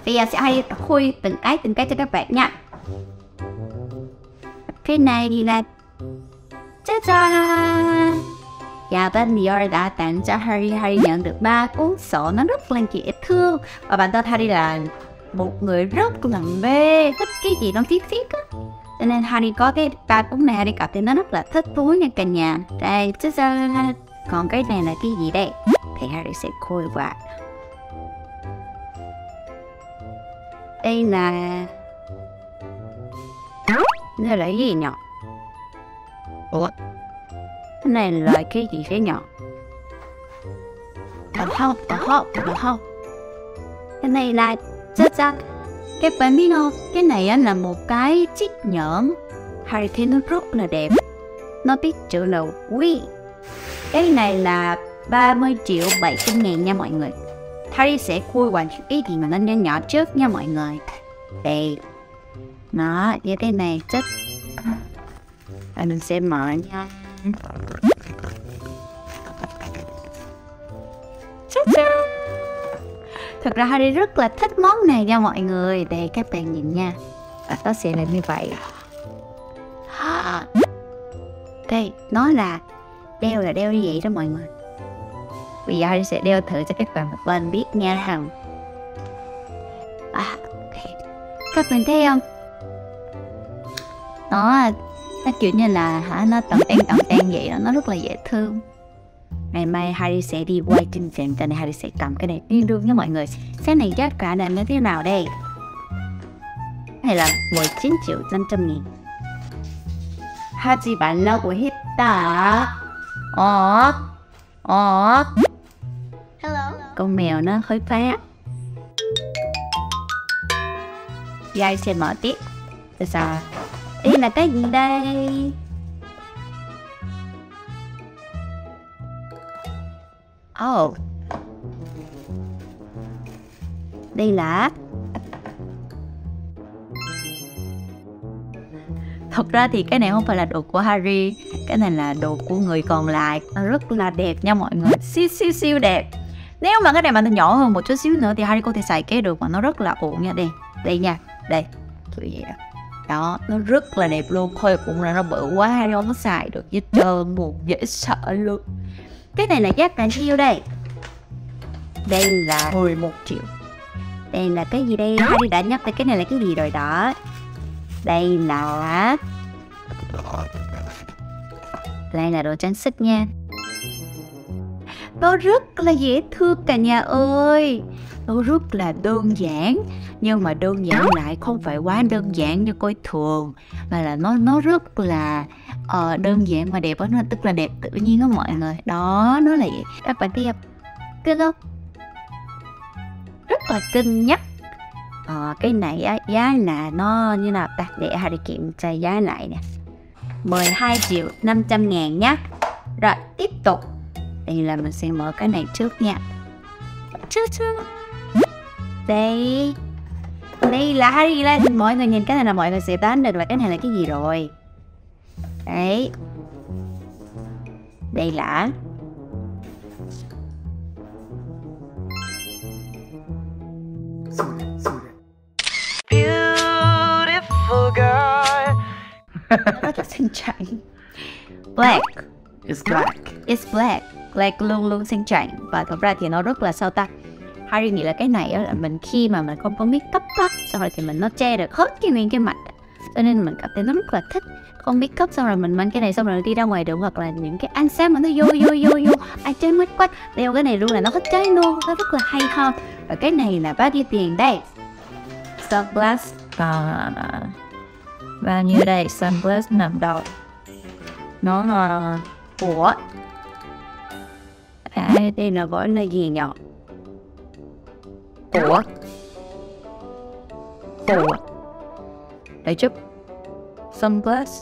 Bây giờ sẽ hay khui từng cái cho các bạn nha. Cái này thì là cha-cha! Và Dumbledore đã tặng cho Harry. Harry nhận được 3 cuốn sổ, nó rất là dễ thương. Và bản thân Harry là một người rất là mê thích cái gì nó viết á, cho nên Harry có cái 3 cuốn này, Harry cảm thấy nó rất là thích thú nha cả nhà. Đây, còn cái này là cái gì đây? Thì Harry sẽ khui qua. Đây là cái gì nhỉ? Ủa? Cái này là cái gì thế nhỉ? Không. Cái này là cái bạn biết không? Cái này là một cái chiếc nhẫn. Harry thấy nó rất là đẹp. Nó viết chữ là We. Cái này là 30.700.000 nha mọi người. Harry sẽ khui qua những cái gì mà nó nhỏ nhỏ trước nha mọi người. Đây. Nó như thế này chắc. Mình sẽ mở nha. Thật ra Harry rất là thích món này nha mọi người. Đây các bạn nhìn nha. Nó sẽ là như vậy. Đây, nó là đeo như vậy đó mọi người. Bây giờ Harry sẽ đeo thử cho các bạn một bên biết nha hằng. Okay. Các bạn thấy không? Nó kiểu như là nó tầm tan vậy đó, nó rất là dễ thương. Ngày mai Harry sẽ đi quay chương trình, cho nên Harry sẽ cầm cái này đi luôn nha mọi người. Cái này chắc cả là như thế nào đây? Hay là 19.500.000. 하지만 라고 했다. Hello. Con mèo nó hơi phá. Giờ sẽ mở tiếp. Từ sao? Đây là cái gì đây? Đây là... Thật ra thì cái này không phải là đồ của Harry. Cái này là đồ của người còn lại. Nó rất là đẹp nha mọi người. Siêu đẹp. Nếu mà cái này mà nó nhỏ hơn một chút xíu nữa thì Harry có thể xài cái được mà nó rất là ổn nha. Đây nha. Đây. Tụi vậy đó. Đó, nó rất là đẹp luôn. Thôi cũng là nó bự quá, Harry không có xài được với trơn, buồn dễ sợ luôn. Cái này là giá cả nhiêu đây? Đây là 11 triệu. Đây là cái gì đây? Harry đã nhắc tới cái này là cái gì rồi đó. Đây là đồ trang sức nha. Nó rất là dễ thương cả nhà ơi. Nó rất là đơn giản, nhưng mà đơn giản lại không phải quá đơn giản như coi thường, mà là nó rất là đơn giản mà đẹp đó, tức là đẹp tự nhiên đó mọi người. Đó, nó là vậy. Các bạn thấy kinh không? Rất là cân nhắc. Cái này giá là nó như nào ta? Để Harry kiểm tra giá lại nè. 12.500.000 nhá. Rồi tiếp tục. Đây là mình sẽ mở cái này trước nha. Đây là Harry lên. Mọi người nhìn cái này là mọi người sẽ đoán được là cái này là cái gì rồi. Đấy. Đây là Beautiful girl. Rất là xinh chảnh. Black. It's black. Black luôn xinh chảnh. Và thật ra thì nó rất là sao ta. Harry nghĩ là cái này là mình khi mà mình không có make up á, xong rồi thì nó che được hết cái nguyên cái mặt, cho nên mình cảm thấy nó rất là thích. Không make up xong rồi mình mang cái này xong rồi đi ra ngoài đường, hoặc là những cái ánh sáng mà nó vô ai chơi mất quá, đeo cái này luôn là nó hết cháy luôn, nó rất là hay ho. Và cái này là bao nhiêu tiền đây? Sunglass bao nhiêu đây? Sunglass $5. Nó là của đây là gọi là gì nhỉ? Ủa để chụp sunglass.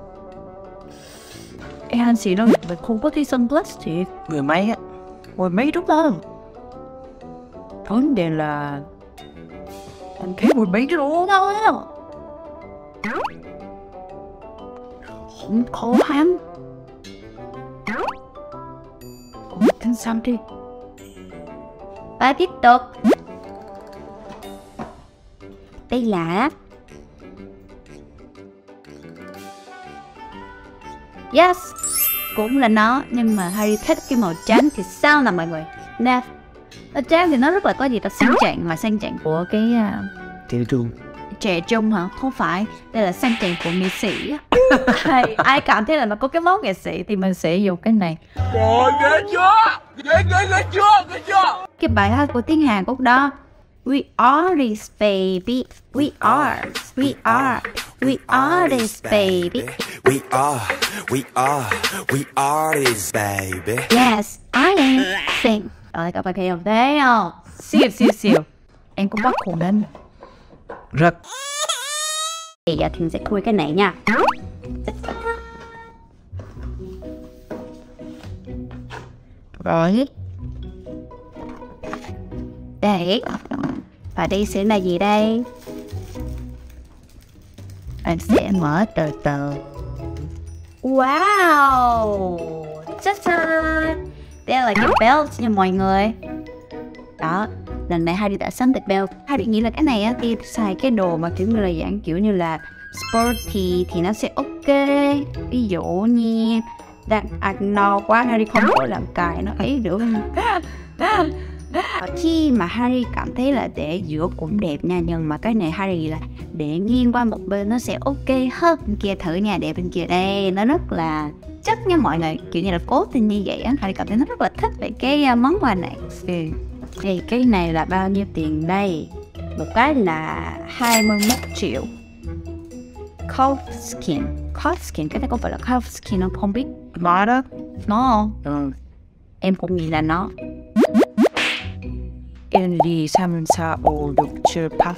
Em anh xì đâu, mình không có thấy sunglass thì mười mấy đúng không? Vấn đề là anh thấy mười mấy đúng không? Không khó hắn. Tin xong đi. Và tiếp tục. Đây là Yes, cũng là nó, nhưng mà Harry thích cái màu trắng thì sao nào mọi người? Nè, màu trắng thì nó rất là có gì đó sang chảnh, mà sang chảnh của cái Trẻ trung. trẻ trung hả? Không phải, đây là sang chảnh của nghệ sĩ. Ai cảm thấy là nó có cái mốt nghệ sĩ thì mình sẽ dùng cái này. Rồi, ghê chưa? Ghê chưa? Cái bài hát của tiếng Hàn Quốc đó. We are this baby, we are this baby. We are this baby. Yes, I am sing. Rồi các bạn thấy không? Thấy không? Siêu. Em cũng bắt cùng lên. Rất. Thì giờ Thiên sẽ khui cái này nha. Rồi. Đấy. Và đây sẽ là gì đây? Em sẽ mở từ từ. Wow. Cha-cha. Đây là cái belt nha mọi người. Đó. Lần này Harry đã sắm được belt. Harry nghĩ là cái này á, thì xài cái đồ mà kiểu như là dạng kiểu như là sporty thì nó sẽ ok. Ví dụ như đang ăn no quá Harry không có làm cài nó ấy được. Khi mà Harry cảm thấy là để giữa cũng đẹp nha, nhưng mà cái này Harry là để nghiêng qua một bên nó sẽ ok hơn. Bên kia thử nha, để bên kia đây nó rất là chắc nha mọi người, kiểu như là cố tình như vậy á. Harry cảm thấy nó rất là thích về cái món quà này. Thì cái này là bao nhiêu tiền đây? Một cái là 21 triệu. Coffskin, cái này có phải là Coffskin không? Không biết. Nó đó. Nó không? Em cũng nghĩ là nó. 1, 2, 3, 4, 5, 6, 7, 8.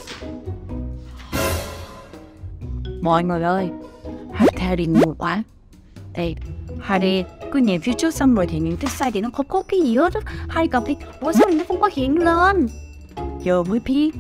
Mọi người ơi, Harry nhiều quá. đây Harry cứ nhìn phía trước xong rồi thì những cái sai thì nó không có cái gì hết á. Harry cảm thấy ủa sao nó không có hiện lên, giờ mới biết.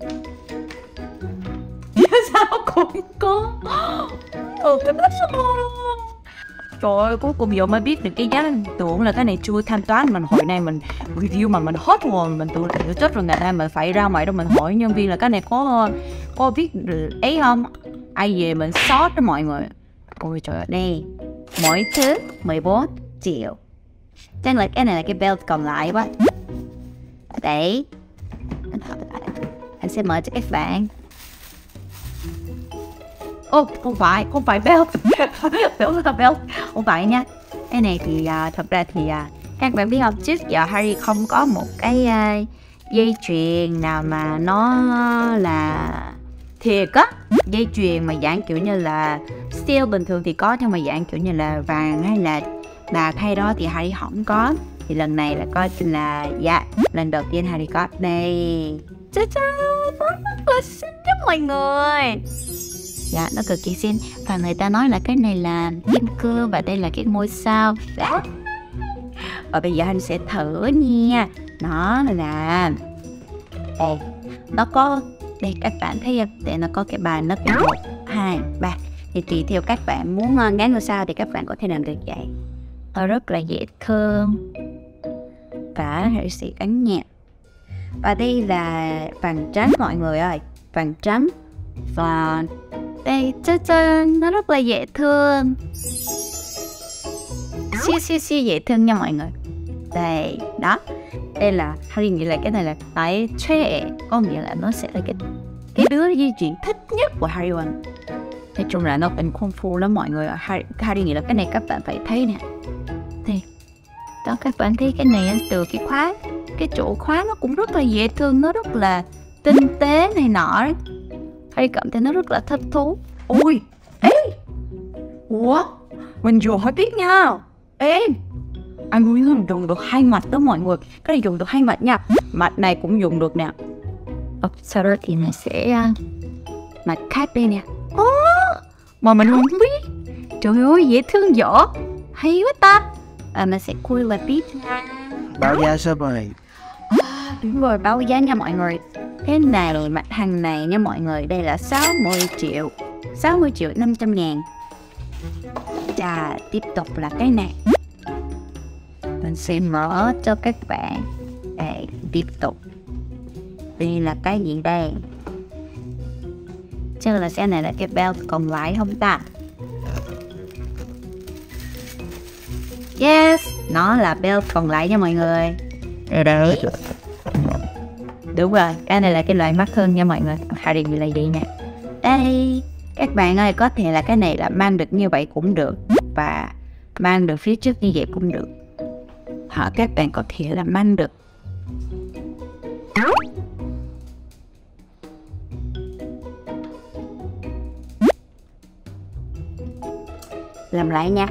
Sao cũng có. Cái đó sao? Trời ơi, cuối cùng giờ mới biết được cái giá. Tưởng là cái này chưa thanh toán, mình hồi nay mình review mà mình hết rồi, mình tưởng là chết rồi, ngày nay mình phải ra ngoài đâu mình hỏi nhân viên là cái này có biết ấy không, ai về mình sót đó mọi người. Ôi trời ơi, đây mỗi thứ 14 triệu. Chắc là cái này là cái belt còn lại quá. Đấy, anh sẽ mở cho các bạn. Ô, không phải belt. Tưởng là belt. Không phải nha. Cái này thì thật ra thì các bạn biết không, trước giờ Harry không có một cái dây chuyền nào mà nó là thiệt á. Dây chuyền mà dạng kiểu như là steel bình thường thì có, nhưng mà dạng kiểu như là vàng hay là bạc hay đó thì Harry không có. Thì lần này là coi là lần đầu tiên Harry có đây. Rất là xinh đó mọi người. Dạ, nó cực kỳ xinh. Và người ta nói là cái này là kim cương và đây là cái ngôi sao. Và bây giờ anh sẽ thử nha. Nó là đây, nó có đây các bạn thấy không? Để nó có cái bàn nó cái 1, 2, 3. Thì tùy theo các bạn muốn ngắn ngôi sao thì các bạn có thể làm được vậy. Nó rất là dễ thương. Và hãy sẽ ấn nhẹ. Và đây là vàng trắng mọi người ơi, vàng trắng. Và đây, nó rất là dễ thương. Siêu dễ thương nha mọi người. Đây, đó. Đây là Harry nghĩ là cái này là cái trẻ, có nghĩa là nó sẽ là cái đứa di chuyển thích nhất của Harry One. Nói chung là nóเป็นcông phu lắm mọi người. Harry nghĩ là cái này các bạn phải thấy nè. Đây, đó các bạn thấy cái này từ cái khóa, cái chỗ khóa nó cũng rất là dễ thương, nó rất là tinh tế này nọ. Harry cảm thấy nó rất là thích thú. Ôi, ê, ủa, mình vừa mới biết nha. Ê, anh muốn dùng được 2 mặt đó mọi người. Cái này dùng được 2 mặt nha. Mặt này cũng dùng được nè. Sau đó thì mình sẽ mặt khác đây nè. Mà mình không biết. Trời ơi, dễ thương dở. Hay quá ta. Mình sẽ khui là biết. Báo giá số 10. Đúng rồi, báo giá nha mọi người. Cái này rồi mặt hàng này nha mọi người. Đây là 60 triệu 500 ngàn. Và tiếp tục là cái này. Mình sẽ mở cho các bạn. Đây, tiếp tục. Đây là cái gì đây? Chắc là cái này là cái belt còn lại không ta? Yes, nó là belt còn lại nha mọi người. Đấy. Đúng rồi, cái này là cái loại mắc hơn nha mọi người. Harry bị lấy đi nha. Đây, các bạn ơi, có thể là cái này là mang được như vậy cũng được, và mang được phía trước như vậy cũng được. Hoặc các bạn có thể là mang được Làm lại nha.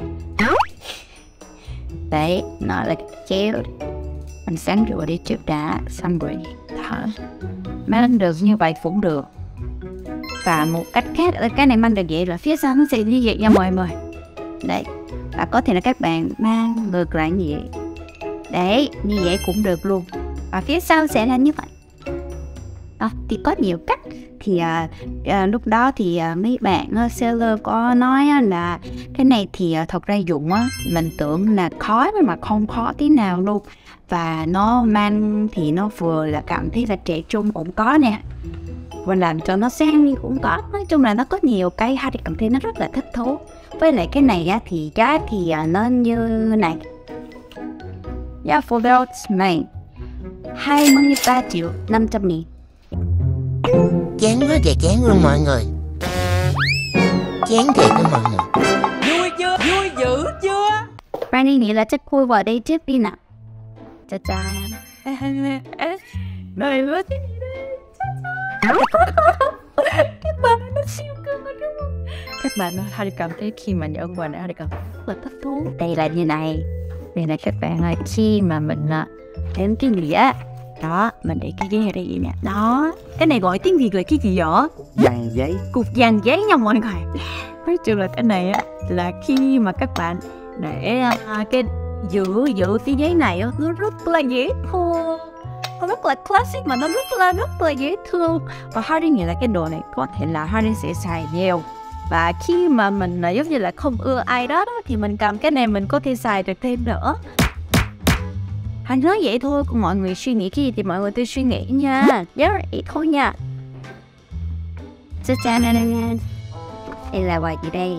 đấy, nó là chéo. Mình sáng rửa đi trước đã, xong rồi thở. Mang được như vậy cũng được. Và một cách khác, cái này mang được vậy rồi, phía sau nó sẽ như vậy nha mọi người. Đấy, và có thể là các bạn mang ngược lại như vậy. Đấy, như vậy cũng được luôn. Và phía sau sẽ là như vậy. Đó, thì có nhiều cách. Thì lúc đó thì mấy bạn seller có nói là cái này thì thật ra dùng á, mình tưởng là khó mà không khó tí nào luôn. Và nó mang thì nó vừa là cảm thấy là trẻ trung cũng có nè, và làm cho nó sang đi cũng có. Nói chung là nó có nhiều cái Harry cảm thấy nó rất là thích thú. Với lại cái này á, thì giá thì nó như này. Giá for belts này 23.500.000. Chán quá trời chán luôn mọi người. Chán thiệt đó mọi người. Vui chưa? Vui dữ chưa? Rani nghĩ là chắc khui vào đây trước đi nào. Chà chà. Này nữa chứ. Các bạn nó siêu cưng rồi đúng không? Các bạn nó Harry cảm thấy khi mà nhận quà này Harry cảm thấy rất là thích thú. Đây là như này. Đây là các bạn ơi, khi mà mình đến cái gì á, đó, mình để cái ghế ở đây nè. Đó, cái này gọi tiếng Việt là cái gì vậy? Dàn giấy. Cục dàn giấy nha mọi người. Nói chung là cái này á, là khi mà các bạn để cái giữ cái giấy này á, nó rất là dễ thương. Nó rất là classic mà nó rất là dễ thương. Và Harry nghĩ là cái đồ này có thể là Harry sẽ xài nhiều. Và khi mà mình giống như là không ưa ai đó, thì mình cầm cái này mình có thể xài được thêm nữa. Harry nói vậy thôi, còn mọi người suy nghĩ cái gì thì mọi người tự suy nghĩ nha. Nhớ vậy thôi nha. Chà chà nè nè nè. Đây là quà gì đây?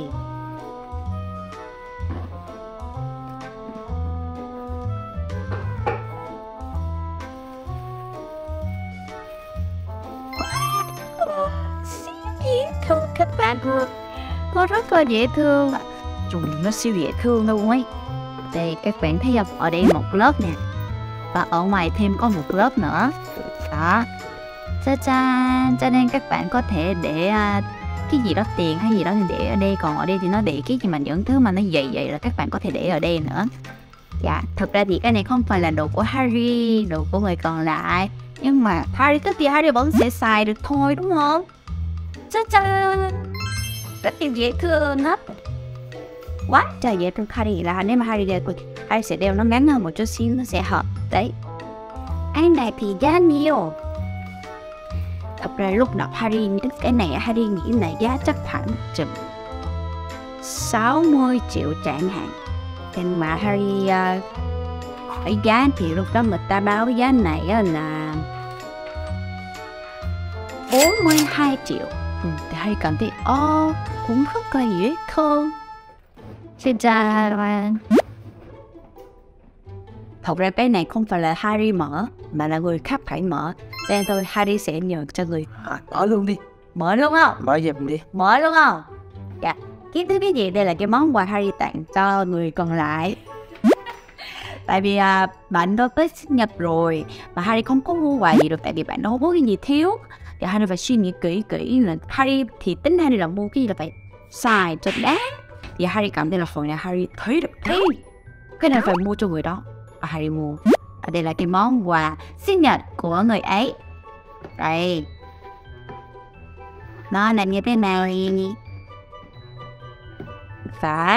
Siêu dễ thương các bạn ơi. Nó rất là dễ thương. Trùng nó siêu dễ thương luôn ấy. Đây các bạn thấy không? Ở đây một lớp nè. Và ở ngoài thêm có một lớp nữa. Đó. Cha-chan. Cho nên các bạn có thể để cái gì đó tiền hay gì đó thì để ở đây. Còn ở đây thì nó để cái gì mà những thứ mà nó dày là các bạn có thể để ở đây nữa. Dạ, thực ra thì cái này không phải là đồ của Harry, đồ của người còn lại. Nhưng mà Harry thích thì Harry vẫn sẽ xài được thôi đúng không? Cha-chan. Rất là dễ thương hết. Quá trời dễ thương. Harry là nếu mà Harry đeo, Harry sẽ đeo nó ngắn hơn một chút xíu, nó sẽ hợp. Đấy. Anh này thì giá nhiều. Thật ra lúc đầu Harry thích cái này, Harry nghĩ là giá chắc khoảng chừng 60 triệu chẳng hạn. Nhưng mà Harry hỏi giá thì lúc đó người ta báo giá này là 42 triệu. Thì Harry cảm thấy cũng rất là dễ thương. Xin chào. Thật ra cái này không phải là Harry mở, mà là người khác phải mở. Cho nên thôi Harry sẽ nhờ cho người Mở luôn đi. mở luôn không? Mở giùm đi. Mở luôn không? Dạ. Kiến thức cái gì? Đây là cái món quà Harry tặng cho người còn lại. Tại vì bạn đó tới sinh nhật rồi mà Harry không có mua quà gì được, tại vì bạn đó không có cái gì thiếu. Thì Harry phải suy nghĩ kỹ là Harry thì tính Harry là mua cái gì là phải xài cho đáng. Thì Harry cảm thấy là phần này Harry thấy được cái này phải mua cho người đó. Và Harry mua. Và đây là cái món quà sinh nhật của người ấy. Đây. Nó là như thế nào nhỉ? Phát.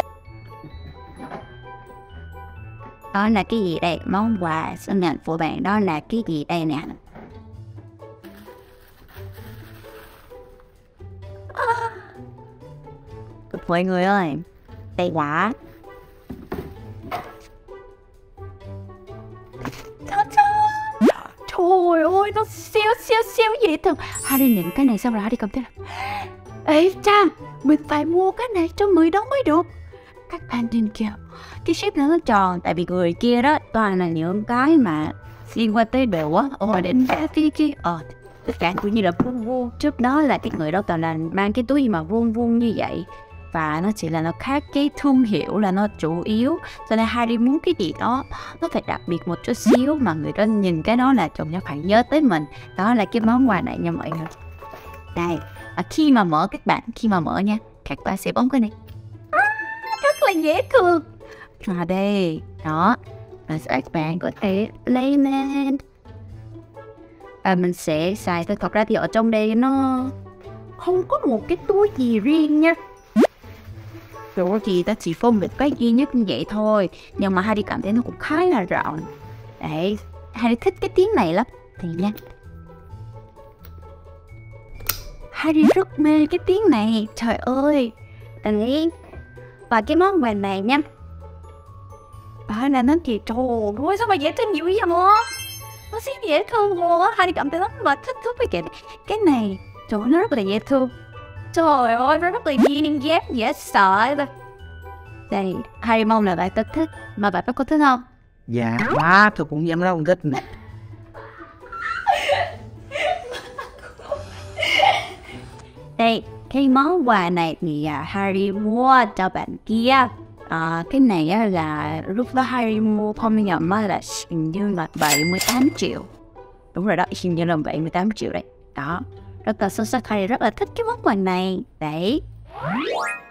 Đó là cái gì đây? Món quà sinh nhật của bạn đó là cái gì đây nè? Mọi người ơi, đây là trời ơi, ơi, nó siêu siêu siêu dễ thương. Harry nhìn cái này xong rồi Harry cảm thấy là ê cha, mình phải mua cái này cho người đó mới được. Các bạn nhìn kìa, cái ship nó tròn. Tại vì người kia đó toàn là những cái mà liên quan tới đồ á. Ôi đến phía kia tất cả cũng như là vuông vuông. Trước đó là cái người đó toàn là mang cái túi mà vuông vuông như vậy. Và nó chỉ là nó khác cái thương hiệu là nó chủ yếu. Cho nên Harry muốn cái gì đó nó phải đặc biệt một chút xíu, mà người đó nhìn cái đó là chồng nó phải nhớ tới mình. Đó là cái món quà này nha mọi người. Đây, khi mà mở các bạn, khi mà mở nha, các bạn sẽ bấm cái này. Rất là dễ thương. Và đây, đó, và các bạn có thể lấy lên. Mình sẽ xài thôi. Thật ra thì ở trong đây nó không có một cái túi gì riêng nha. Rồi thì ta chỉ phông một cái duy nhất như vậy thôi. Nhưng mà Harry cảm thấy nó cũng khá là rộng. Đấy, Harry thích cái tiếng này lắm. Thì nha, Harry rất mê cái tiếng này. Trời ơi. Đấy. Và cái món quà này nha, Bà là nó kìa, trời ơi, sao mà dễ thương dữ vậy mà. Nó siêu dễ thương luôn á. Harry cảm thấy rất là thích thú với cái này. Trời ơi, nó rất là dễ thương. Trời ơi, nó rất là duyên dáng, dễ sợ. Đây, Harry mong là bạn thích. Mà bạn có thích không? Dạ, quá, tôi cũng dám đâu thích nè. Đây, cái món quà này thì Harry mua cho bạn kia. Cái này là lúc đó Harry mua không nhầm là hình như là 78 triệu. Đúng rồi đó, hình như là 78 triệu đấy. Đó, rất là xuất sắc. Harry rất là thích cái món quà này. Đấy.